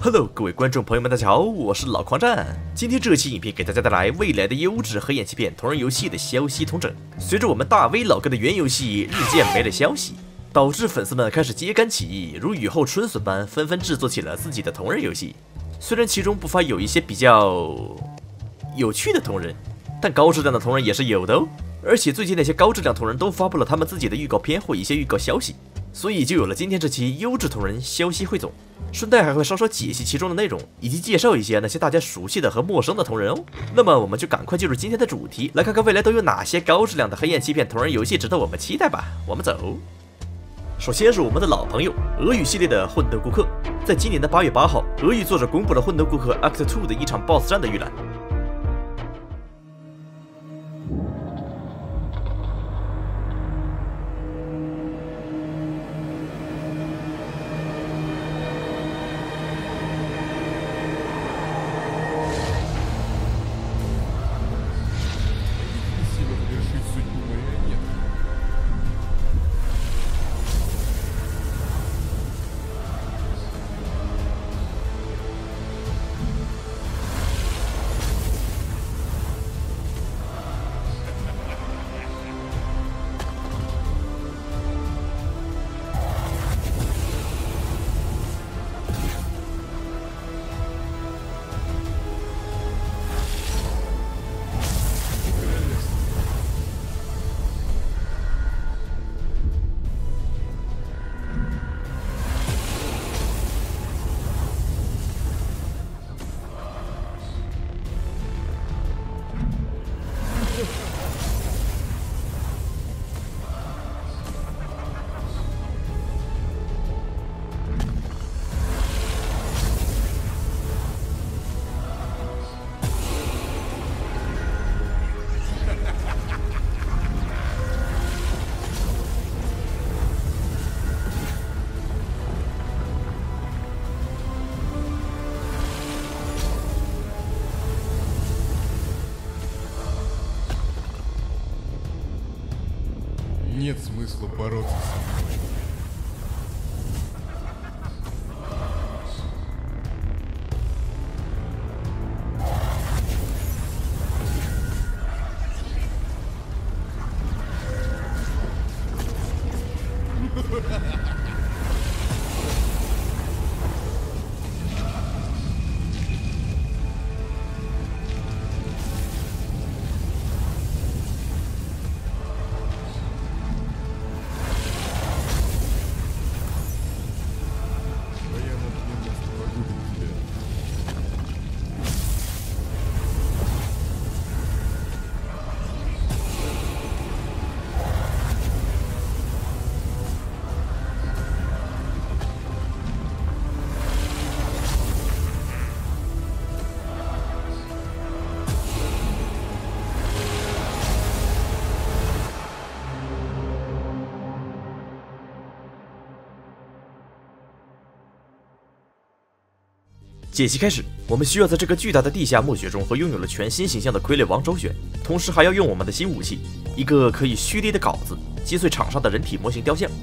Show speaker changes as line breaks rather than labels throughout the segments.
Hello， 各位观众朋友们，大家好，我是老狂战。今天这期影片给大家带来未来的优质黑眼切片同人游戏的消息统整。随着我们大 V 老哥的原游戏日渐没了消息，导致粉丝们开始揭竿起义，如雨后春笋般纷纷制作起了自己的同人游戏。虽然其中不乏有一些比较有趣的同人，但高质量的同人也是有的哦。而且最近那些高质量同人都发布了他们自己的预告片或一些预告消息，所以就有了今天这期优质同人消息汇总。顺带还会稍稍解析其中的内容，以及介绍一些那些大家熟悉的和陌生的同人哦。那么我们就赶快进入今天的主题，来看看未来都有哪些高质量的黑暗欺骗同人游戏值得我们期待吧。我们走。首先是我们的老朋友俄语系列的混沌顾客，在今年的8月8号，俄语作者公布了混沌顾客 Act 2的一场 BOSS 战的预览。
Нет смысла бороться со мной.
解析开始，我们需要在这个巨大的地下墓穴中和拥有了全新形象的傀儡王周旋，同时还要用我们的新武器，一个可以蓄力的镐子，击碎场上的人体模型雕像。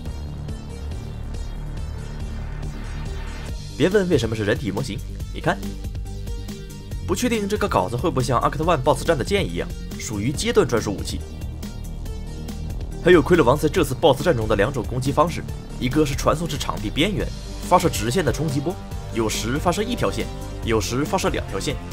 别问为什么是人体模型，你看，不确定这个镐子会不会像 Act 1 BOSS 战的剑一样，属于阶段专属武器。还有傀儡王在这次 BOSS 战中的2种攻击方式，一个是传送至场地边缘，发射直线的冲击波。有时发射1条线，有时发射2条线。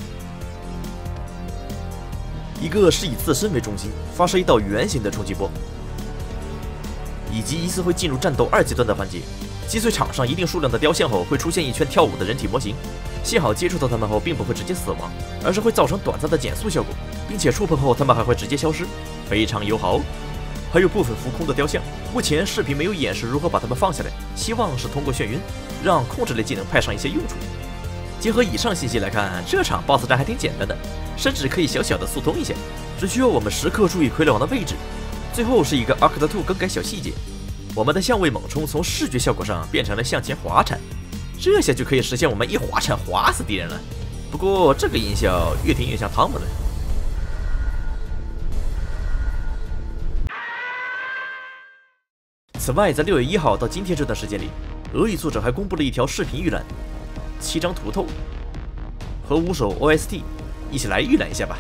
一个是以自身为中心，发射一道圆形的冲击波，以及一次会进入战斗2阶段的环节，击碎场上一定数量的雕像后，会出现一圈跳舞的人体模型。幸好接触到他们后，并不会直接死亡，而是会造成短暂的减速效果，并且触碰后，他们还会直接消失，非常友好。还有部分浮空的雕像，目前视频没有演示如何把它们放下来，希望是通过眩晕，让控制类技能派上一些用处。结合以上信息来看，这场 BOSS 战还挺简单的，甚至可以小小的速通一下，只需要我们时刻注意傀儡王的位置。最后是一个 Act 2更改小细节，我们的相位猛冲从视觉效果上变成了向前滑铲，这下就可以实现我们一滑铲滑死敌人了。不过这个音效越听越像汤姆了。此外，在6月1号到今天这段时间里，俄语作者还公布了一条视频预览， 7张图透和5首 OST， 一起来预览一下吧。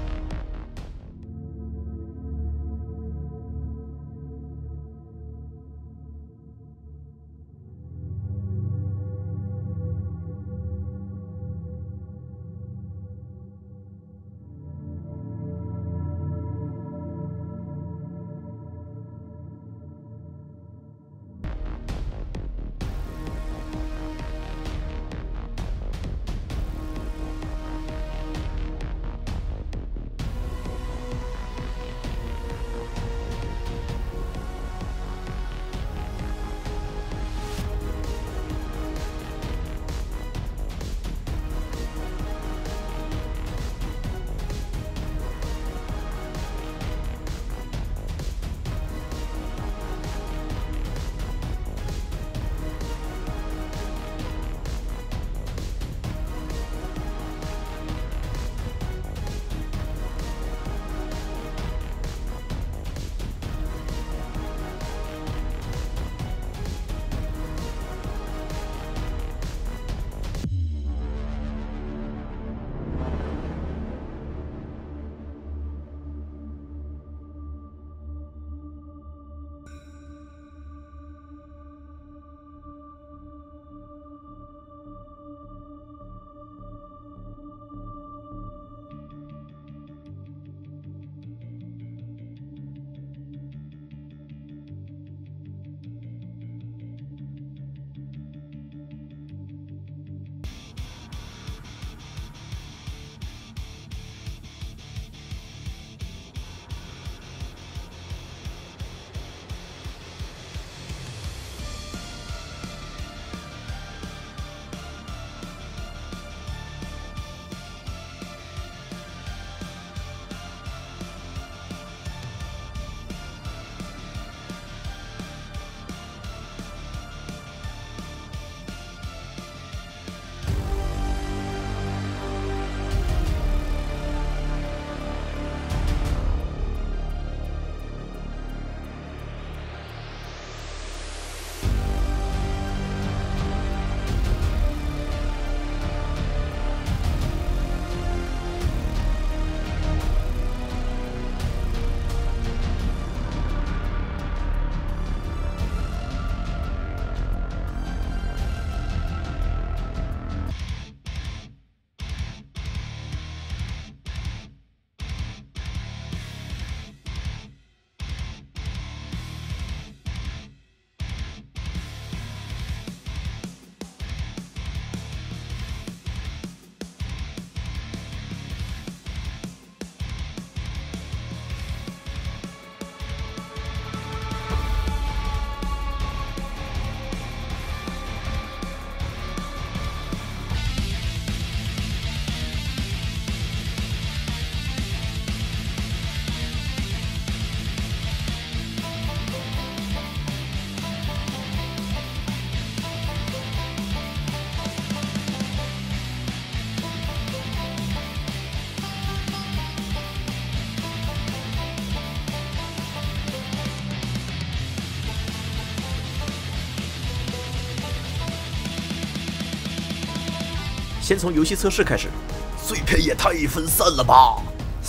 先从游戏测试开始，碎片也太分散了吧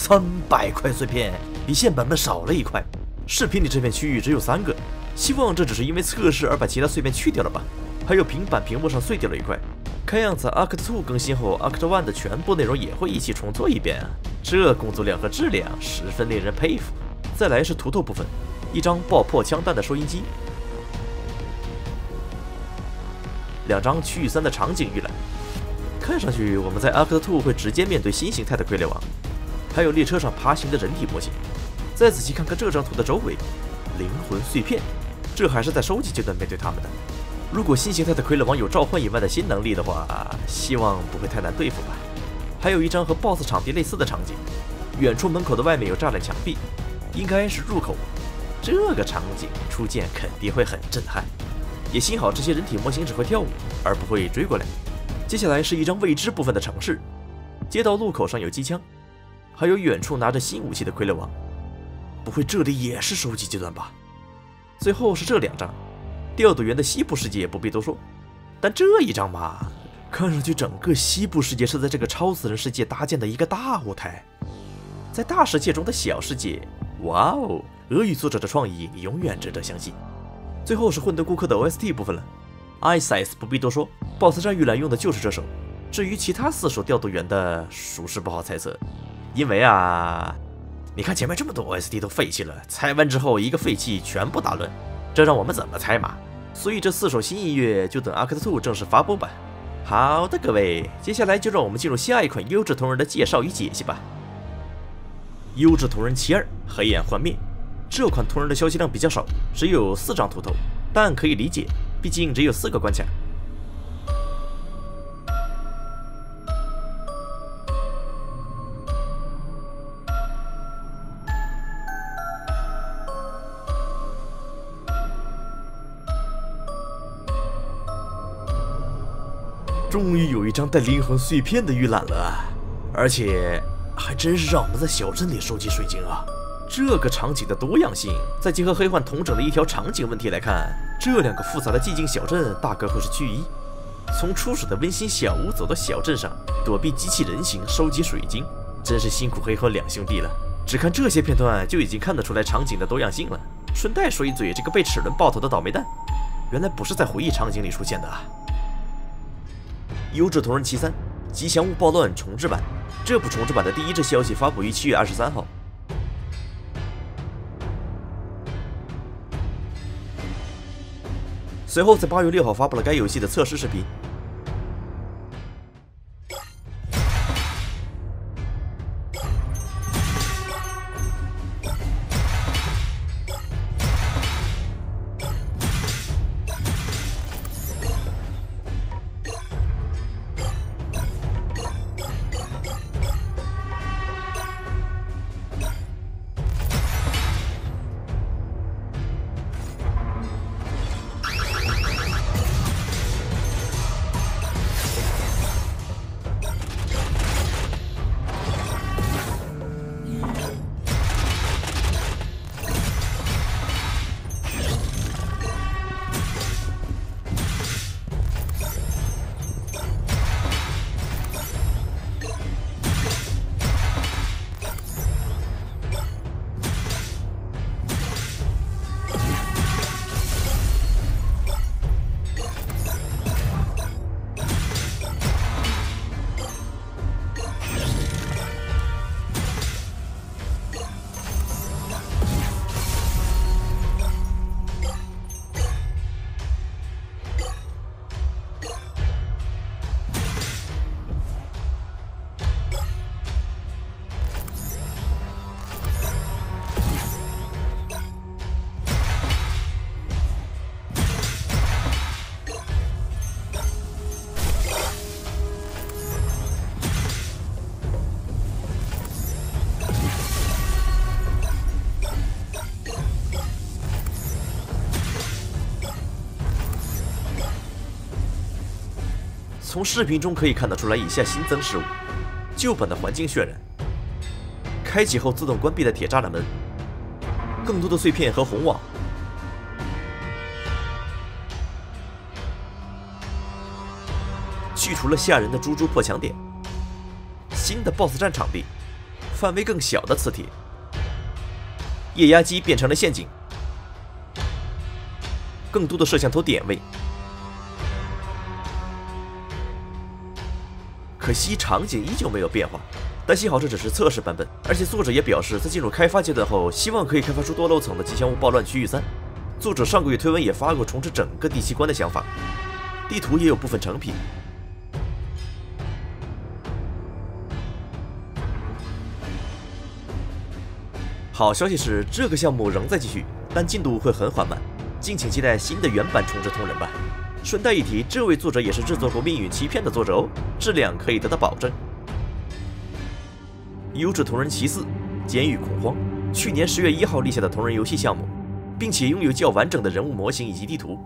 ！300块碎片，比现版本少了1块。视频里这片区域只有3个，希望这只是因为测试而把其他碎片去掉了吧。还有平板屏幕上碎掉了1块，看样子 Act 2更新后 Act 1的全部内容也会一起重做一遍啊！这工作量和质量十分令人佩服。再来是图透部分，1张爆破枪弹的收音机，2张区域3的场景预览。看上去我们在 Act 2会直接面对新形态的傀儡王，还有列车上爬行的人体模型。再仔细看看这张图的周围，灵魂碎片，这还是在收集阶段面对他们的。如果新形态的傀儡王有召唤以外的新能力的话，希望不会太难对付吧。还有1张和 BOSS 场地类似的场景，远处门口的外面有栅栏墙壁，应该是入口。这个场景出现肯定会很震撼，也幸好这些人体模型只会跳舞，而不会追过来。接下来是1张未知部分的城市，街道路口上有机枪，还有远处拿着新武器的傀儡王。不会这里也是收集阶段吧？最后是这2张，调度员的西部世界也不必多说，但这一张嘛， 看上去整个西部世界是在这个超自然世界搭建的一个大舞台，在大世界中的小世界。哇哦！俄语作者的创意永远值得相信。最后是混沌顾客的 OST 部分了。Isis 不必多说 ，BOSS 战预览用的就是这首。至于其他4首调度员的，属实不好猜测，因为你看前面这么多 OST 都废弃了，猜完之后一个废弃全部打乱，这让我们怎么猜嘛？所以这4首新音乐就等 Arc 2正式发布吧。好的，各位，接下来就让我们进入下一款优质同人的介绍与解析吧。优质同人7-2黑暗幻灭，这款同人的消息量比较少，只有4张图头，但可以理解，毕竟只有4个关卡。终于有一张带灵魂碎片的预览了，而且还真是让我们在小镇里收集水晶啊！这个场景的多样性，再结合黑幻同整的一条场景问题来看，这2个复杂的寂静小镇大概会是趋一。从初始的温馨小屋走到小镇上，躲避机器人形收集水晶，真是辛苦黑幻2兄弟了。只看这些片段就已经看得出来场景的多样性了。顺带说一嘴，这个被齿轮爆头的倒霉蛋，原来不是在回忆场景里出现的啊！优质同人7-3吉祥物暴乱重置版，这部重置版的第1支消息发布于7月23号。随后在8月6号发布了该游戏的测试视频。从视频中可以看得出来以下新增事物：旧版的环境渲染，开启后自动关闭的铁栅栏门，更多的碎片和红网，去除了吓人的猪猪破墙点，新的 BOSS 战场地，范围更小的磁铁，液压机变成了陷阱，更多的摄像头点位。可惜场景依旧没有变化，但幸好这只是测试版本，而且作者也表示，在进入开发阶段后，希望可以开发出多楼层的吉祥物暴乱区域3。作者上个月推文也发过重置整个第7关的想法，地图也有部分成品。好消息是，这个项目仍在继续，但进度会很缓慢，敬请期待新的原版重置同人吧。顺带一提，这位作者也是制作过《命运欺骗》的作者哦，质量可以得到保证。优质同人骑4监狱恐慌，去年10月1号立下的同人游戏项目，并且拥有较完整的人物模型以及地图。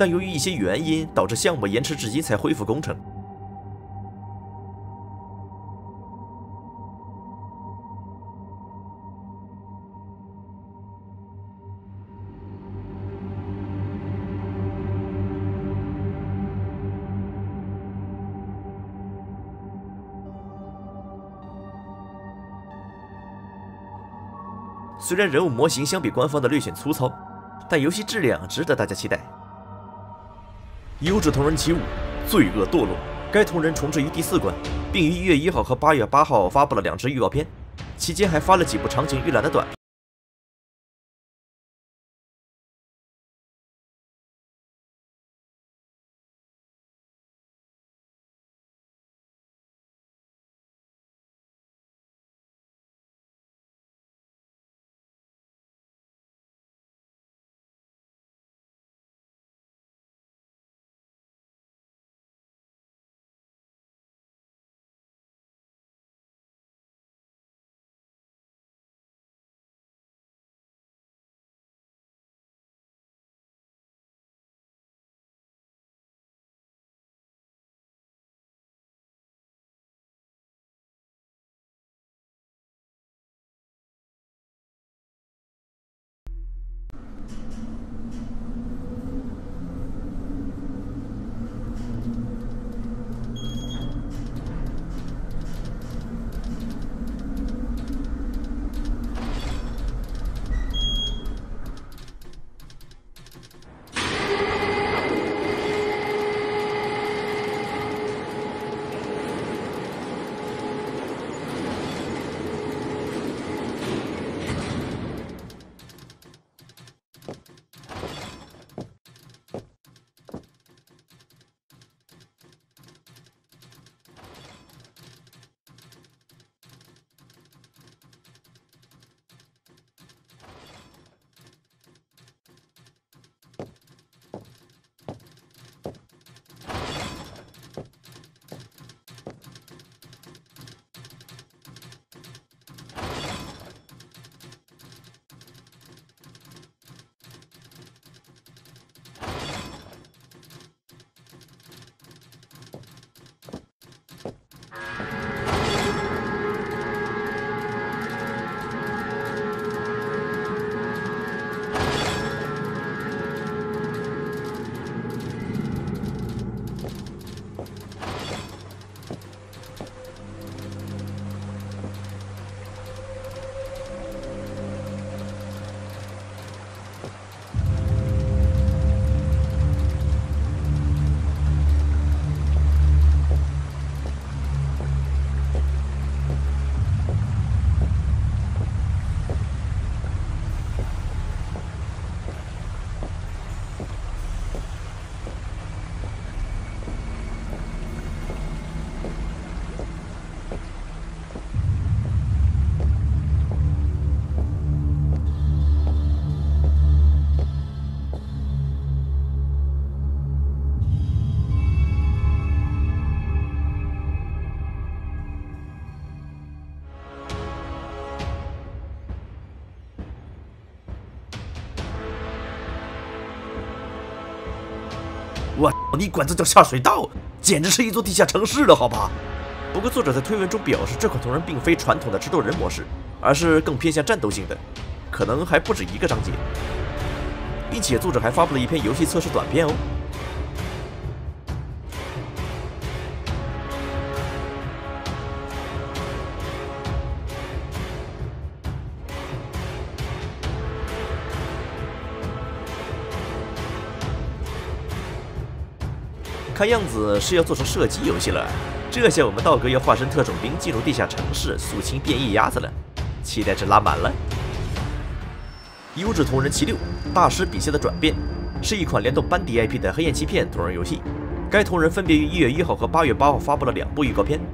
但由于一些原因，导致项目延迟至今才恢复工程。虽然人物模型相比官方的略显粗糙，但游戏质量值得大家期待。优质同人起舞，罪恶堕落。该同人重置于第4关，并于1月1号和8月8号发布了2支预告片，期间还发了几部场景预览的短片。我，你管这叫下水道？简直是一座地下城市了，好吧？不过作者在推文中表示，这款同人并非传统的制作人模式，而是更偏向战斗性的，可能还不止一个章节，并且作者还发布了一篇游戏测试短片哦。看样子是要做成射击游戏了，这下我们道哥要化身特种兵进入地下城市肃清变异鸭子了，期待值拉满了。优质同人76大师笔下的转变是一款联动班底 IP 的黑暗欺骗同人游戏，该同人分别于1月1号和8月8号发布了2部预告片。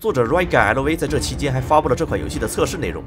作者 RightGuy LV 在这期间还发布了这款游戏的测试内容。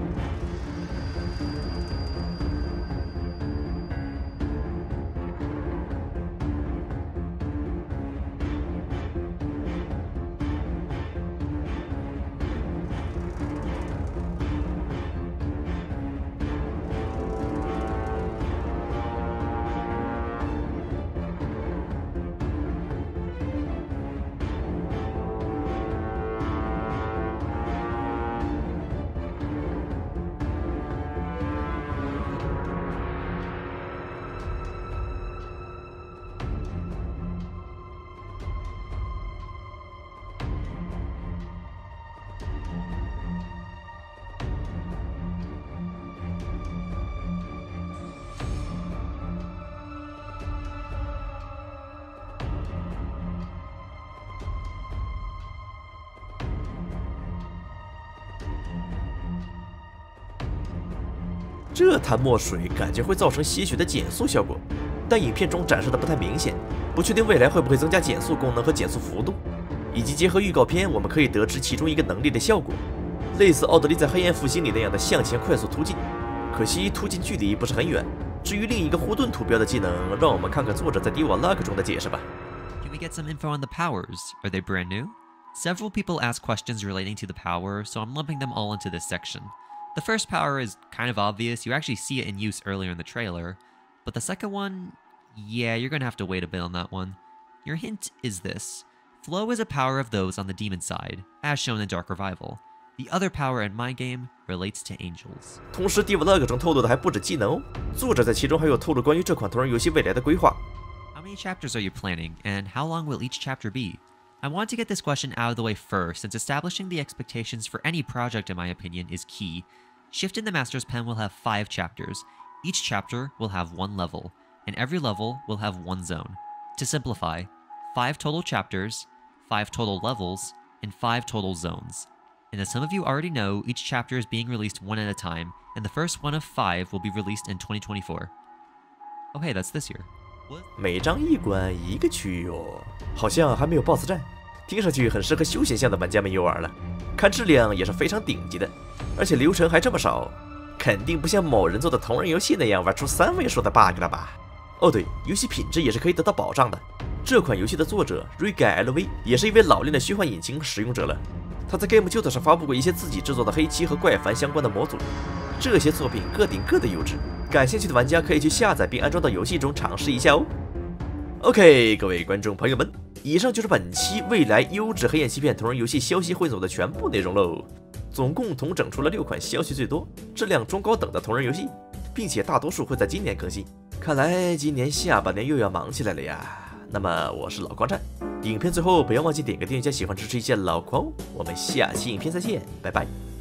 这滩墨水感觉会造成些许的减速效果，但影片中展示的不太明显，不确定未来会不会增加减速功能和减速幅度，以及结合预告片，我们可以得知其中一个能力的效果，类似奥德利在黑暗复兴里那样的向前快速突进，可惜突进距离不是很远。至于另一个护盾图标的技能，让我们看看作者在 Divalaga 中的解释吧。
Can we get some info on the powers? Are they brand new? Several people ask questions relating to the power, so I'm lumping them all into this section. The first power is kind of obvious, you actually see it in use earlier in the trailer, but the second one, yeah, you're gonna have to wait a bit on that one. Your hint is this. Flow is a power of those on the demon side, as shown in Dark Revival. The other power in my game relates to angels.
同时 Divalaga 中透露的还不止技能哦，作者在其中还有透露关于这款同人游戏未来的规划。
How many chapters are you planning, and how long will each chapter be? I want to get this question out of the way first, since establishing the expectations for any project, in my opinion, is key. Shift in the Master's Pen will have 5 chapters. Each chapter will have 1 level, and every level will have 1 zone. To simplify, 5 total chapters, 5 total levels, and 5 total zones. And as some of you already know, each chapter is being released one at a time, and the first one of 5 will be released in 2024. Oh hey, that's this year.
每章一关一个区域哦，好像还没有 BOSS 战，听上去很适合休闲向的玩家们游玩了。看质量也是非常顶级的，而且流程还这么少，肯定不像某人做的同人游戏那样玩出3位数的 bug 了吧？哦对，游戏品质也是可以得到保障的。这款游戏的作者 RightGuy LV 也是一位老练的虚幻引擎使用者了，他在 GameCube 上发布过一些自己制作的黑漆和怪凡相关的模组，这些作品各顶各的优质，感兴趣的玩家可以去下载并安装到游戏中尝试一下哦。OK， 各位观众朋友们，以上就是本期未来优质黑暗欺骗同人游戏消息汇总的全部内容喽。总共统整出了6款消息最多、质量中高等的同人游戏，并且大多数会在今年更新。看来今年下半年又要忙起来了呀。那么我是老狂战，影片最后不要忘记点个订阅加喜欢支持一下老狂，我们下期影片再见，拜拜。